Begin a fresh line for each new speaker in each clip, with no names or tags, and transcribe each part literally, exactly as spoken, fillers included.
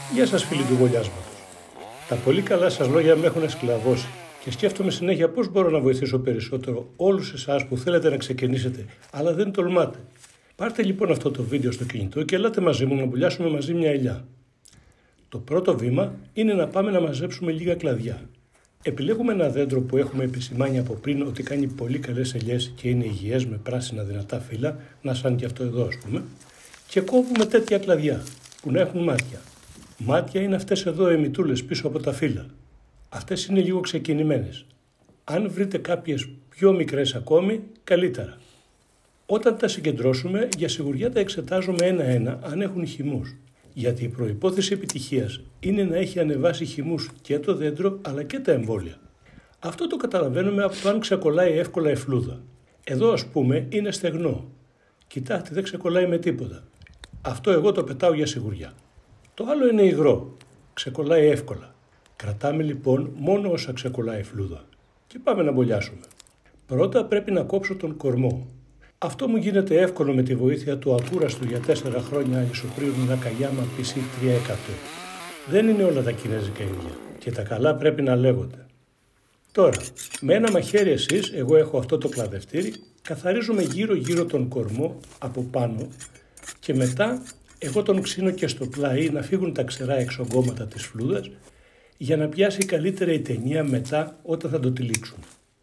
Γεια σας φίλοι του γολιάσματος. Τα πολύ καλά σας λόγια με έχουν σκλαβώσει και σκέφτομαι συνέχεια πώς μπορώ να βοηθήσω περισσότερο όλους εσάς που θέλετε να ξεκινήσετε, αλλά δεν τολμάτε. Πάρτε λοιπόν αυτό το βίντεο στο κινητό και ελάτε μαζί μου να μπουλιάσουμε μαζί μια ελιά. Το πρώτο βήμα είναι να πάμε να μαζέψουμε λίγα κλαδιά. Επιλέγουμε ένα δέντρο που έχουμε επισημάνει από πριν ότι κάνει πολύ καλές ελιές και είναι υγιές με πράσινα δυνατά φύλλα, να σαν και αυτό εδώ ας πούμε, και κόβουμε τέτοια κλαδιά που να έχουν μάτια. Μάτια είναι αυτές εδώ οι μυτούλες πίσω από τα φύλλα. Αυτές είναι λίγο ξεκινημένες. Αν βρείτε κάποιες πιο μικρές ακόμη, καλύτερα. Όταν τα συγκεντρώσουμε, για σιγουριά τα εξετάζουμε ένα-ένα αν έχουν χυμούς. Γιατί η προϋπόθεση επιτυχίας είναι να έχει ανεβάσει χυμούς και το δέντρο αλλά και τα εμβόλια. Αυτό το καταλαβαίνουμε από το αν ξεκολλάει εύκολα η φλούδα. Εδώ ας πούμε είναι στεγνό. Κοιτάξτε, δεν ξεκολλάει με τίποτα. Αυτό εγώ το πετάω για σιγουριά. Το άλλο είναι υγρό. Ξεκολλάει εύκολα. Κρατάμε λοιπόν μόνο όσα ξεκολλάει η φλούδα. Και πάμε να μπολιάσουμε. Πρώτα πρέπει να κόψω τον κορμό. Αυτό μου γίνεται εύκολο με τη βοήθεια του ακούραστου για τέσσερα χρόνια ισοπρίου Νακαγιάμα πι σι τρία εκατό. Δεν είναι όλα τα κινέζικα ίδια και τα καλά πρέπει να λέγονται. Τώρα, με ένα μαχαίρι εσείς, εγώ έχω αυτό το κλαδευτήρι, καθαρίζουμε γύρω γύρω τον κορμό από πάνω και μετά εγώ τον ξύνω και στο πλάι να φύγουν τα ξερά εξογκώματα της φλούδας για να πιάσει καλύτερα η ταινία μετά όταν θα το τυλίξουμε.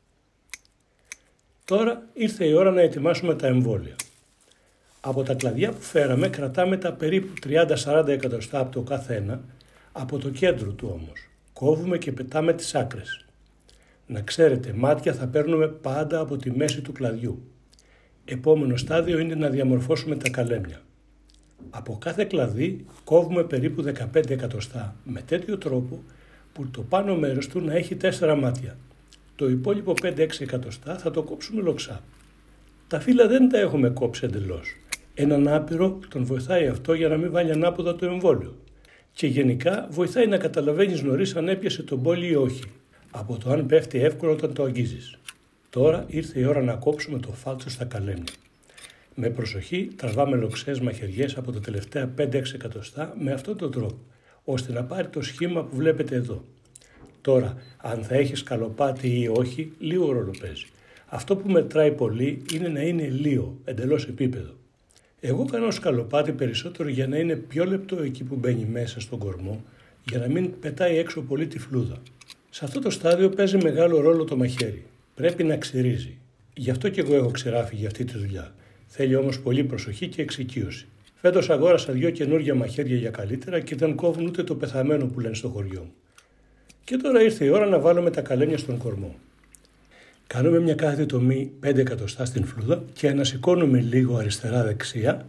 Τώρα ήρθε η ώρα να ετοιμάσουμε τα εμβόλια. Από τα κλαδιά που φέραμε κρατάμε τα περίπου τριάντα με σαράντα εκατοστά από το κάθε ένα, από το κέντρο του όμως. Κόβουμε και πετάμε τις άκρες. Να ξέρετε, μάτια θα παίρνουμε πάντα από τη μέση του κλαδιού. Επόμενο στάδιο είναι να διαμορφώσουμε τα καλέμια. Από κάθε κλαδί κόβουμε περίπου δεκαπέντε εκατοστά με τέτοιο τρόπο που το πάνω μέρος του να έχει τέσσερα μάτια. Το υπόλοιπο πέντε με έξι εκατοστά θα το κόψουμε λοξά. Τα φύλλα δεν τα έχουμε κόψει εντελώς. Έναν άπειρο τον βοηθάει αυτό για να μην βάλει ανάποδα το εμβόλιο. Και γενικά βοηθάει να καταλαβαίνεις νωρίς αν έπιασε τον μπόλι ή όχι, από το αν πέφτει εύκολα όταν το αγγίζεις. Τώρα ήρθε η ώρα να κόψουμε το φάλτσο στα καλέμια. Με προσοχή τραβάμε λοξές μαχαιριές από τα τελευταία πέντε με έξι εκατοστά με αυτόν τον τρόπο, ώστε να πάρει το σχήμα που βλέπετε εδώ. Τώρα, αν θα έχει σκαλοπάτι ή όχι, λίγο ρόλο παίζει. Αυτό που μετράει πολύ είναι να είναι λίο, εντελώς επίπεδο. Εγώ κάνω σκαλοπάτι περισσότερο για να είναι πιο λεπτό εκεί που μπαίνει μέσα στον κορμό, για να μην πετάει έξω πολύ τη φλούδα. Σε αυτό το στάδιο παίζει μεγάλο ρόλο το μαχαίρι. Πρέπει να ξυρίζει. Γι' αυτό και εγώ έχω ξεράφει για αυτή τη δουλειά. Θέλει όμως πολύ προσοχή και εξοικείωση. Φέτος αγόρασα δύο καινούργια μαχαίρια για καλύτερα και δεν κόβουν ούτε το πεθαμένο που λένε στο χωριό μου. Και τώρα ήρθε η ώρα να βάλουμε τα καλέμια στον κορμό. Κάνουμε μια κάθετη τομή πέντε εκατοστά στην φλούδα και ανασηκώνουμε λίγο αριστερά-δεξιά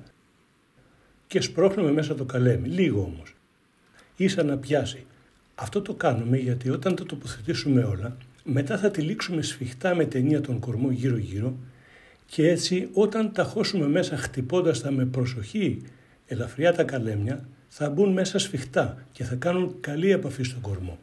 και σπρώχνουμε μέσα το καλέμι, λίγο όμως, ίσα να πιάσει. Αυτό το κάνουμε γιατί όταν τα τοποθετήσουμε όλα, μετά θα τυλίξουμε σφιχτά με ταινία τον κορμό γύρω-γύρω και έτσι όταν τα χώσουμε μέσα χτυπώντας τα με προσοχή ελαφριά τα καλέμια, θα μπουν μέσα σφιχτά και θα κάνουν καλή επαφή στον κορμό.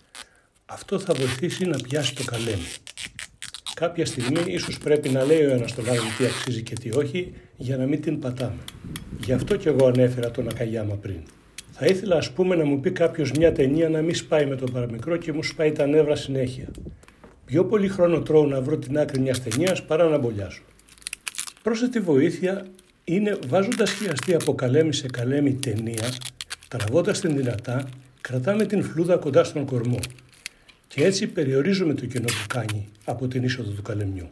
Αυτό θα βοηθήσει να πιάσει το καλέμι. Κάποια στιγμή ίσως πρέπει να λέει ο ένας τον άλλον τι αξίζει και τι όχι για να μην την πατάμε. Γι' αυτό και εγώ ανέφερα τον Νακαγιάμα πριν. Θα ήθελα ας πούμε να μου πει κάποιος μια ταινία να μην σπάει με το παραμικρό και μου σπάει τα νεύρα συνέχεια. Πιο πολύ χρόνο τρώω να βρω την άκρη μιας ταινίας παρά να μπολιάσω. Πρόσθετη βοήθεια είναι βάζοντας χιαστή από καλέμι σε καλέμι ταινία, τραβώντας την δυνατά, κρατάμε την φλούδα κοντά στον κορμό. Και έτσι περιορίζουμε το κενό που κάνει από την είσοδο του καλεμιού.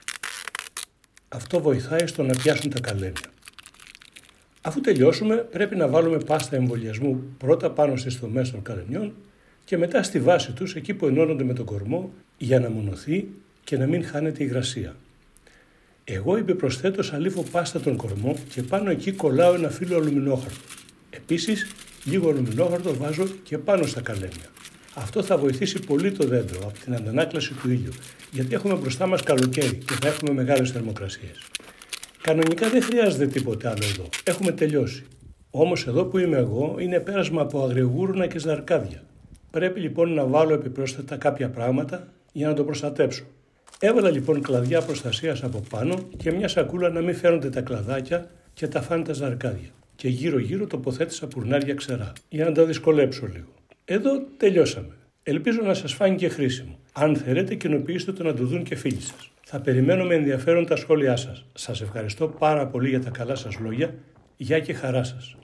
Αυτό βοηθάει στο να πιάσουν τα καλέμια. Αφού τελειώσουμε πρέπει να βάλουμε πάστα εμβολιασμού πρώτα πάνω στις θωμές των καλεμιών και μετά στη βάση τους εκεί που ενώνονται με τον κορμό για να μονωθεί και να μην χάνεται η υγρασία. Εγώ επιπροσθέτως αλήφω πάστα τον κορμό και πάνω εκεί κολλάω ένα φύλλο αλουμινόχαρτο. Επίσης λίγο αλουμινόχαρτο βάζω και πάνω στα καλέμια. Αυτό θα βοηθήσει πολύ το δέντρο από την αντανάκλαση του ήλιου, γιατί έχουμε μπροστά μας καλοκαίρι και θα έχουμε μεγάλες θερμοκρασίες. Κανονικά δεν χρειάζεται τίποτε άλλο εδώ, έχουμε τελειώσει. Όμως εδώ που είμαι εγώ είναι πέρασμα από αγριογούρνα και ζαρκάδια. Πρέπει λοιπόν να βάλω επιπρόσθετα κάποια πράγματα για να το προστατέψω. Έβαλα λοιπόν κλαδιά προστασίας από πάνω και μια σακούλα να μην φαίνονται τα κλαδάκια και τα φάνε τα ζαρκάδια. και γύρω-γύρω τοποθέτησα πουρνάρια ξερά, για να τα δυσκολέψω λίγο. Εδώ τελειώσαμε. Ελπίζω να σας φάνηκε χρήσιμο. Αν θέλετε, κοινοποιήστε το να το δουν και φίλοι σας. Θα περιμένω με ενδιαφέρον τα σχόλιά σας. Σας ευχαριστώ πάρα πολύ για τα καλά σας λόγια. Γεια και χαρά σας.